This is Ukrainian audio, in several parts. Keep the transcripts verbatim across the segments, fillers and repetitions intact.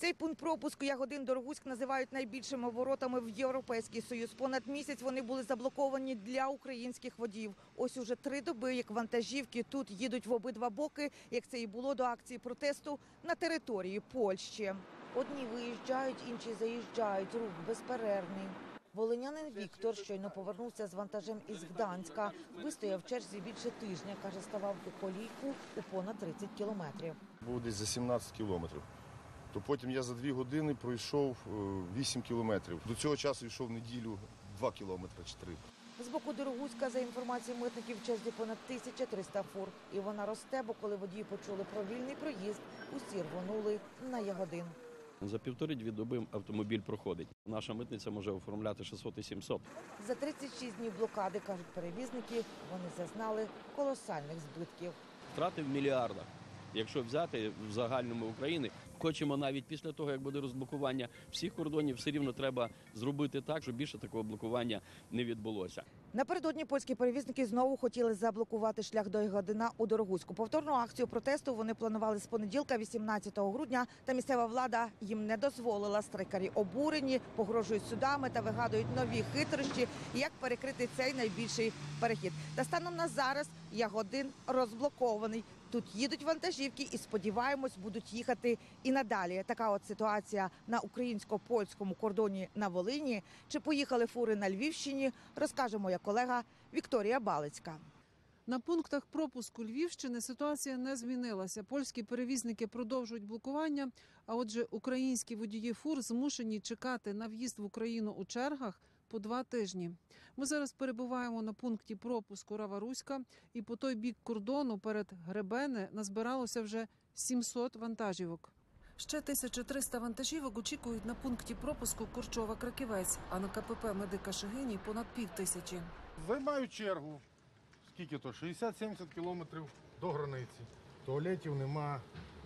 Цей пункт пропуску Ягодин-Дорогуськ називають найбільшими воротами в Європейський Союз. Понад місяць вони були заблоковані для українських водіїв. Ось уже три доби, як вантажівки тут їдуть в обидва боки, як це і було до акції протесту на території Польщі. Одні виїжджають, інші заїжджають. Рух безперервний. Волинянин Віктор щойно повернувся з вантажем із Гданська. Вистояв в черзі більше тижня, каже, ставав у колійку у понад тридцять кілометрів. Був десь за сімнадцять кілометрів. То потім я за дві години пройшов вісім кілометрів. До цього часу йшов неділю два кілометри чи три. З боку Дорогуська, за інформацією митників, в черзі понад тисяча триста фур. І вона росте, бо коли водії почули про вільний проїзд, усі рвонули на Ягодин. За півтори-дві доби автомобіль проходить. Наша митниця може оформляти шістсот і сімсот. За тридцять шість днів блокади, кажуть перевізники, вони зазнали колосальних збитків. Втрати в мільярдах. Якщо взяти в загальному України, хочемо навіть після того, як буде розблокування всіх кордонів, все рівно треба зробити так, щоб більше такого блокування не відбулося. Напередодні польські перевізники знову хотіли заблокувати шлях до Ягодина у Дорогуську. Повторну акцію протесту вони планували з понеділка, вісімнадцятого грудня, та місцева влада їм не дозволила. Страйкарі обурені, погрожують судами та вигадують нові хитрощі, як перекрити цей найбільший перехід. Та станом на зараз Ягодин розблокований. Тут їдуть вантажівки і, сподіваємось, будуть їхати і надалі. Така от ситуація на українсько-польському кордоні на Волині. Чи поїхали фури на Львівщині, розкаже моя колега Вікторія Балицька. На пунктах пропуску Львівщини ситуація не змінилася. Польські перевізники продовжують блокування, а отже українські водії фур змушені чекати на в'їзд в Україну у чергах по два тижні. Ми зараз перебуваємо на пункті пропуску Рава-Руська, і по той бік кордону перед Гребене назбиралося вже сімсот вантажівок. Ще тисяча триста вантажівок очікують на пункті пропуску Корчова-Краківець, а на КПП Медика Шегині понад пів тисячі. Займають чергу. Скільки то? шістдесят-сімдесят кілометрів до границі. Туалетів нема,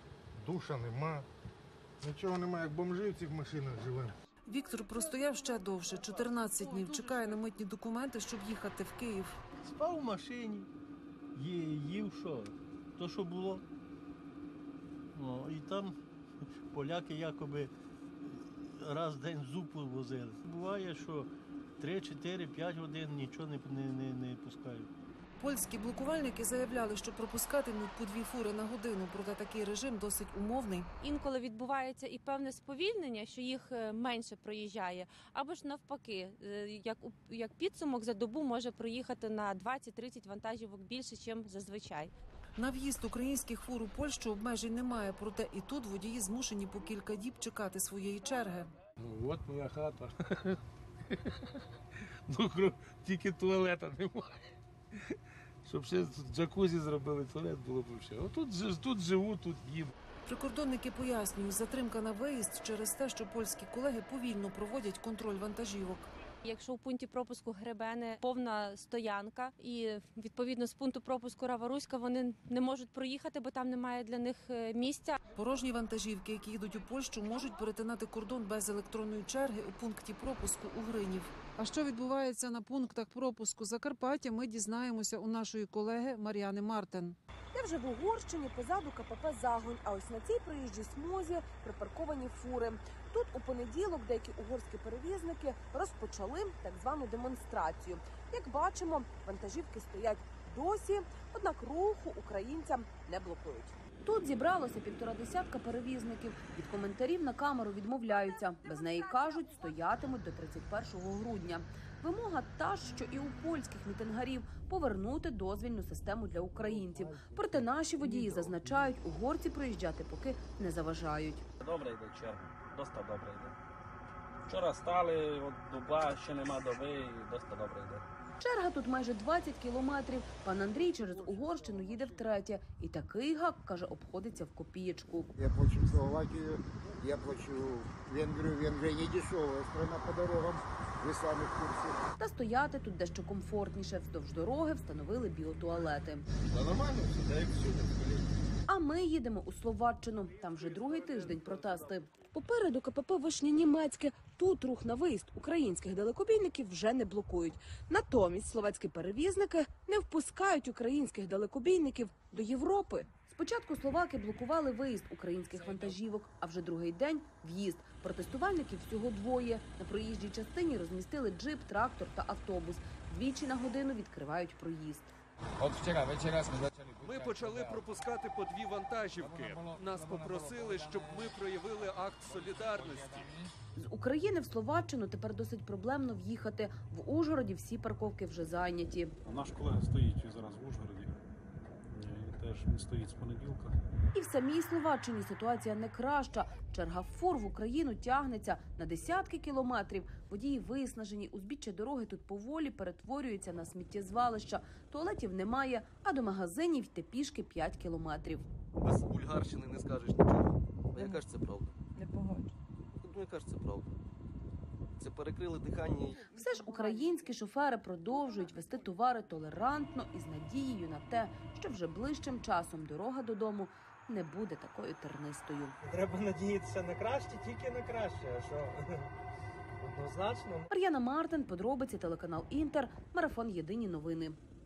душа нема. Нічого нема, як бомжи в цих машинах живемо. Віктор простояв ще довше, чотирнадцять днів, чекає на митні документи, щоб їхати в Київ. Спав у машині, їв що, то що було. О, і там поляки якоби раз в день зупу возили. Буває, що три, чотири, п'ять годин нічого не, не, не, не пускають. Польські блокувальники заявляли, що пропускатимуть по дві фури на годину, проте такий режим досить умовний. Інколи відбувається і певне сповільнення, що їх менше проїжджає, або ж навпаки, як, як підсумок за добу може проїхати на двадцять-тридцять вантажівок більше, ніж зазвичай. На в'їзд українських фур у Польщу обмежень немає, проте і тут водії змушені по кілька діб чекати своєї черги. Ну, от моя хата. Ну, тільки туалета немає. Щоб ще джакузі зробили, туалет було б все. Тут, тут живу, тут їм. Прикордонники пояснюють, затримка на виїзд через те, що польські колеги повільно проводять контроль вантажівок. Якщо у пункті пропуску Гребене повна стоянка і, відповідно, з пункту пропуску Рава-Руська вони не можуть проїхати, бо там немає для них місця. Порожні вантажівки, які їдуть у Польщу, можуть перетинати кордон без електронної черги у пункті пропуску у Гринів. А що відбувається на пунктах пропуску Закарпаття, ми дізнаємося у нашої колеги Мар'яни Мартен. Я вже в Угорщині, позаду КПП «Загонь», а ось на цій проїжджій смузі припарковані фури. Тут у понеділок деякі угорські перевізники розпочали так звану демонстрацію. Як бачимо, вантажівки стоять досі, однак руху українцям не блокують. Тут зібралося півтора десятка перевізників. Від коментарів на камеру відмовляються. Без неї, кажуть, стоятимуть до тридцять першого грудня. Вимога та ж, що і у польських мітингарів – повернути дозвільну систему для українців. Проте наші водії зазначають, угорці проїжджати поки не заважають. Добре йде черга, досить добре йде. Вчора стали, от доба, ще нема доби, і досить добре йде. Черга тут майже двадцять кілометрів. Пан Андрій через Угорщину їде втретє. І такий гак, каже, обходиться в копієчку. Я плачу в Словакію, я плачу в Венгрію. Венгрія не дешева страна по дорогам, ви самі в курсі. Та стояти тут дещо комфортніше. Вздовж дороги встановили біотуалети. Та нормально все, як всюди. А ми їдемо у Словаччину. Там вже другий тиждень протести. Попереду КПП «Вишня-Німецьке». Тут рух на виїзд українських далекобійників вже не блокують. Натомість словацькі перевізники не впускають українських далекобійників до Європи. Спочатку словаки блокували виїзд українських вантажівок, а вже другий день – в'їзд. Протестувальників всього двоє. На проїжджій частині розмістили джип, трактор та автобус. Двічі на годину відкривають проїзд. Ми почали пропускати по дві вантажівки. Нас попросили, щоб ми проявили акт солідарності. З України в Словаччину тепер досить проблемно в'їхати. В Ужгороді всі парковки вже зайняті. Наш колега стоїть зараз в Ужгороді. І теж він стоїть з понеділка. І в самій Словаччині ситуація не краща. Черга фур в Україну тягнеться на десятки кілометрів. Водії виснажені, узбіччя дороги тут поволі перетворюються на сміттєзвалища. Туалетів немає, а до магазинів йти пішки п'ять кілометрів. Без бульгарщини не скажеш нічого. А яка ж це правда? Не погоджу. Ну, яка ж це правда? Це перекрили дихання. Все ж українські шофери продовжують вести товари толерантно і з надією на те, що вже ближчим часом дорога додому не буде такою тернистою. Треба надіятися на краще, тільки на краще. А що? Однозначно. Мар'яна Мартин, подробиці, телеканал Інтер, марафон «Єдині новини».